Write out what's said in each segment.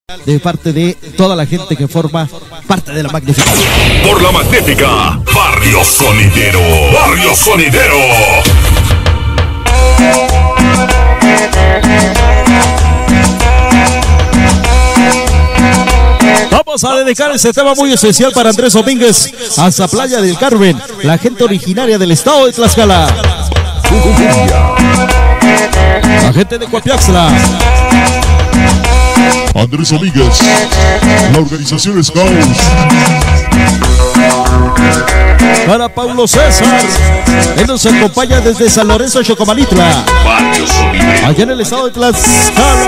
de parte de toda la gente que forma parte de la Magnífica. Por la Magnífica, Barrio Sonidero. Barrio Sonidero. Vamos a dedicar este tema muy especial para Andrés Domínguez hasta Playa del Carmen, la gente originaria del estado de Tlaxcala, la gente de Coapiaxtla. Andrés Domínguez, la organización Scouts. Para Paulo César, él nos acompaña desde San Lorenzo, Xocomalitla, allá en el estado de Tlaxcala.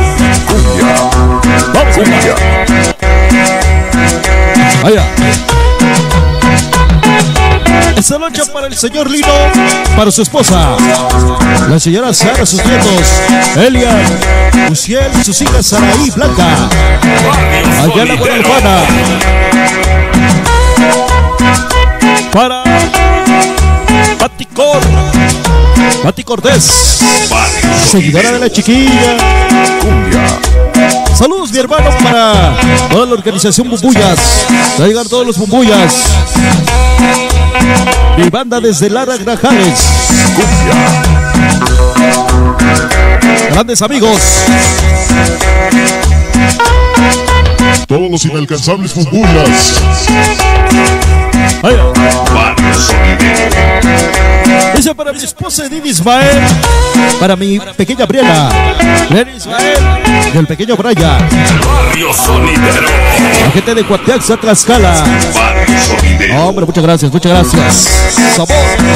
Vamos allá. Allá. Esta noche para el señor Lino, para su esposa, la señora Sara, sus nietos, Elian, Luciel, sus hijas Saraí y Blanca, allá en la Guadalajara. Para Pati Cortés, seguidora de la chiquilla. Saludos, mi hermano, para toda la organización Bumbuyas. Va a llegar todos los Bumbuyas. Mi banda desde Lara Grajales. Grandes amigos. Todos los inalcanzables Bumbuyas. Dice para mi esposa Edith Ismael, para mi pequeña Briana, Lenny Ismael y el pequeño Brian. Barrio Sonidero. La gente de Coapiaxtla, Tlaxcala. Barrio Sonidero. Hombre, muchas gracias, muchas gracias. Sabor.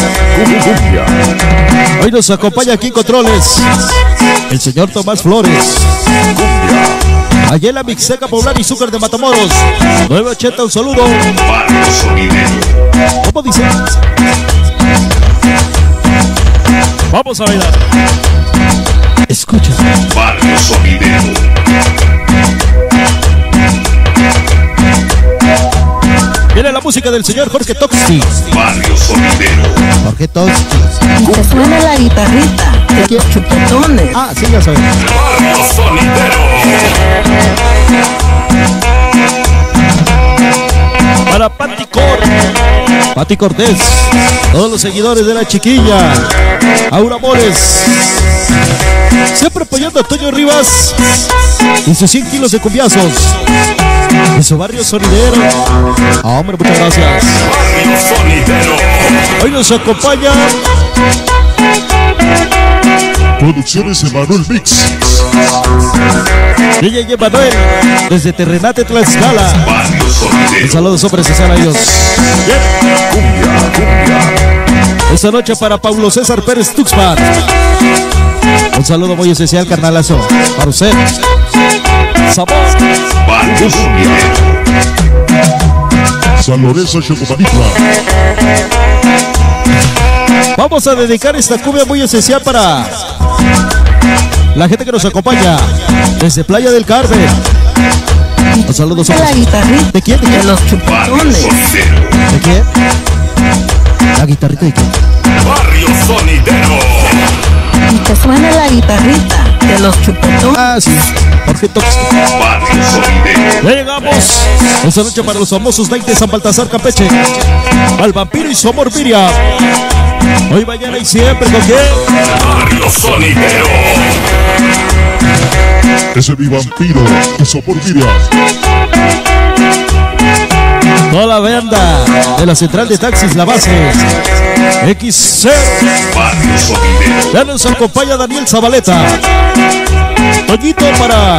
Hoy nos acompaña aquí en Controles el señor Tomás Flores. Allá en la Mixteca Poblana y Zúcar de Matamoros, 980, un saludo. Barrio Sonidero. ¿Cómo dice? Vamos a bailar. Escucha. Barrio Sonidero. Viene la música del señor Jorge Toxti. Barrio Sonidero. Jorge Toxti. Y que suena la guitarrita de los chupetones. Ah, sí, ya sabes. Barrio Sonidero. Para Pati Cortés, todos los seguidores de la chiquilla, Aura Mores, siempre apoyando a Toño Rivas y sus 100 kilos de cumbiazos de su barrio sonidero. Hombre, muchas gracias. Barrio Sonidero. Hoy nos acompaña Producciones Emanuel Mix. DJ Emanuel desde Terrenate, Tlaxcala. Barrio Sonidero. Un saludo sobre especial a ellos. Esta noche para Paulo César Pérez Tuxpan. Un saludo muy especial, carnalazo, para usted. Sabor. Barrio Sonidero. San Lorenzo, Xocomalitla. Vamos a dedicar esta cumbia muy especial para la gente que nos acompaña desde Playa del Carmen. Un saludo sobre La guitarrita ¿De quién? de los Barrio chupetones. Sonidero. ¿De quién? La guitarrita de quién. Barrio Sonidero. Y que suena la guitarrita de los chupetones. Ah, sí. Jorge Toxti. Barrio Sonidero. Ya llegamos. Esta noche para los famosos Night de San Baltasar, Campeche. Al vampiro y su amor Miriam. Hoy, mañana y siempre, ¿con quién? Barrio Sonidero. Ese mi vampiro y sopor Miriam. Toda la banda de la central de taxis, la base XC. Barrio Sonidero. Ya nos acompaña Daniel Zabaleta. Toñito para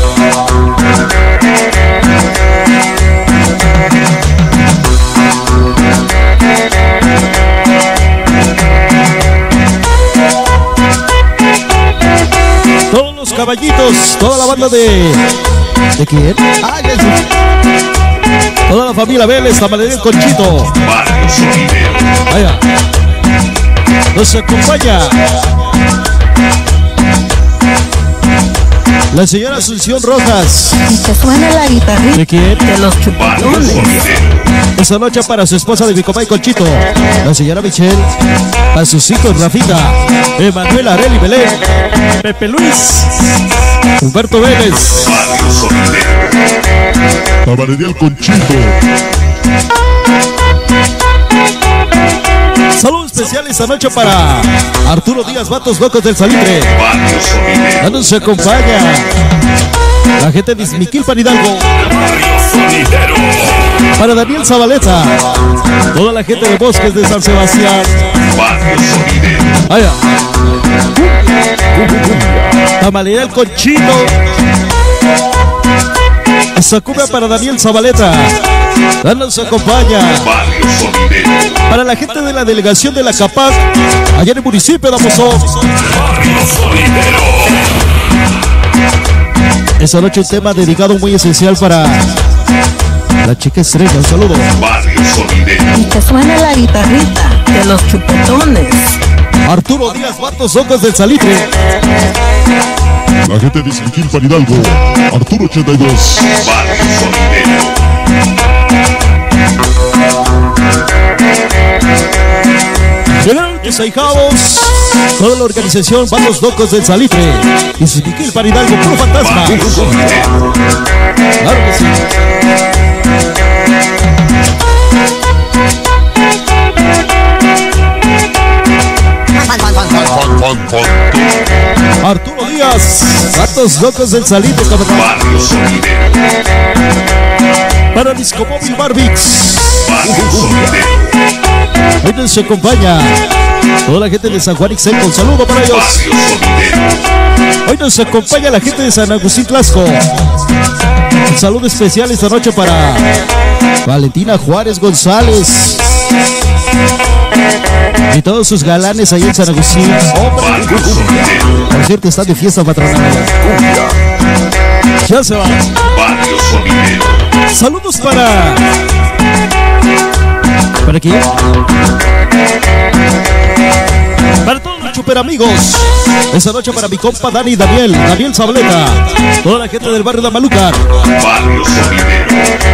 todos los caballitos, toda la banda ¿de quién? Ah, ya sé. Toda la familia Vélez, Tamalería Conchito. Barrio Sonidero. Vaya. Nos acompaña la señora Asunción Rojas. Y que suena la guitarrita ¿De quién? de los Barrio chupetones. Sonidero. Esta noche para su esposa de mi compa y Conchito, la señora Michelle, para sus hijos Rafita, Emanuel Areli Belén, Pepe Luis, Humberto Vélez, Barrio Sonidero. Tabarería El Conchito. Saludos especiales esta noche para Arturo Díaz, Vatos Locos del Salitre. Barrio Sonidero. Ya nos acompaña la gente de Izmiquilpan Hidalgo. Barrio Sonidero. Para Daniel Zabaleta, toda la gente de Bosques de San Sebastián. Barrio Sonidero. Allá. Tamalera El Conchito. Esa cumbia para Daniel Zabaleta. Ya nos acompaña. Barrio Sonidero. Para la gente de la delegación de la Capaz, allá en el municipio de Amozó. Barrio Sonidero. Esa noche un tema dedicado muy esencial para la chica estrella. Un saludo. Barrio Sonidero. Y que suene la guitarrita de los chupetones. Arturo Díaz, Vatos Locos del Salitre. La gente de Izmiquilpan Hidalgo. Arturo 82. Barrio Sonidero. Llegaron los ahijados, toda la organización Vatos Locos del Salitre. Y Izmiquilpan Hidalgo, puro fantasma. Barrio Sonidero. Claro que sí. Arturo Díaz, Vatos Locos del Salitre, cabrón. Barrio Sonidero. Para Disco Móvil Barbix. Barrio Sonidero. Hoy nos acompaña toda la gente de San Juan Ixel. Un saludo para ellos. Barrio Sonidero. Hoy nos acompaña la gente de San Agustín Tlaxco. Un saludo especial esta noche para Valentina Juárez González y todos sus galanes ahí en San Agustín. Barrio Sonidero. Por cierto, están de fiesta patronal. Ya se va. Barrio Sonidero. Saludos para quién? Para todos los super amigos. Esta noche para mi compa Daniel Zabaleta. Toda la gente del barrio de Amalucar. Barrio Sonidero.